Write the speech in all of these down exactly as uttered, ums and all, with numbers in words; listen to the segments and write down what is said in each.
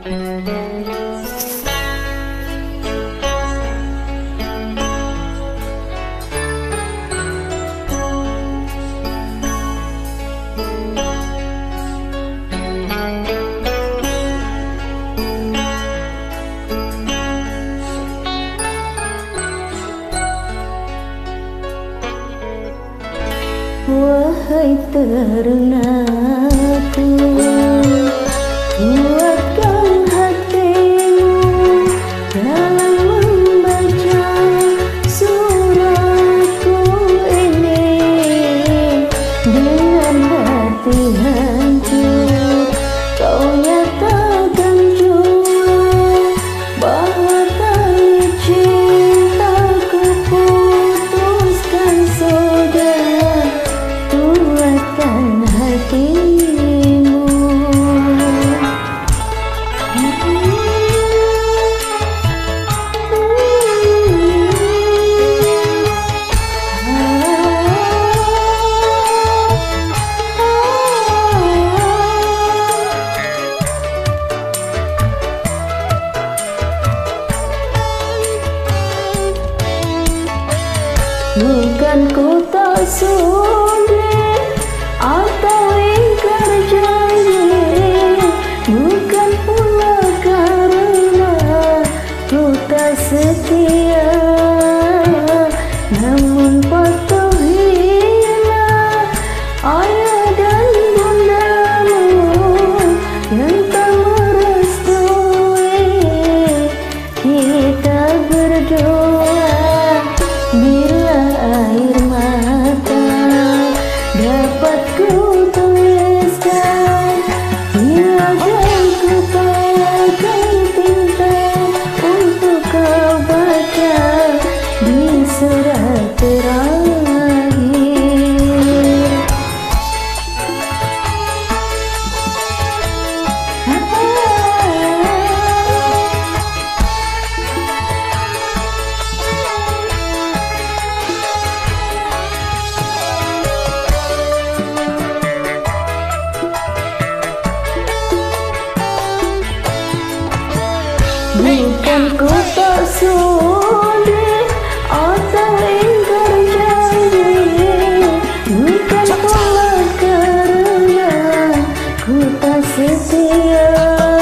Wahai ternaku, kuatkan hatimu dalam membaca suratku ini. Dengan hati hancur kau nyatakan jua bahwa tali cintaku putuskan sudah. Kuatkan hatimu. Bukan ku tak sudi atau ingkar janji, bukan pula karena ku tak setia, namun patuhilah ayah dan bundamu yang tak merestui kita berdua. Bila air mata dapat ku tuliskan, bila dan ku pakai tinta untuk kau baca di surat terakhir. Bukan ku tak sudi atau ingkar janji, bukan pula karena ku tak setia,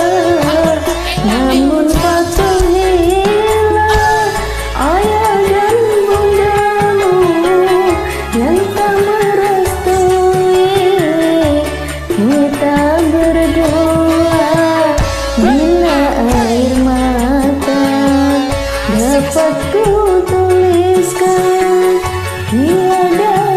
namun patuhilah ayah dan bundamu yang tak merestui kita berdua. Bila air mata dapat ku tuliskan, tiada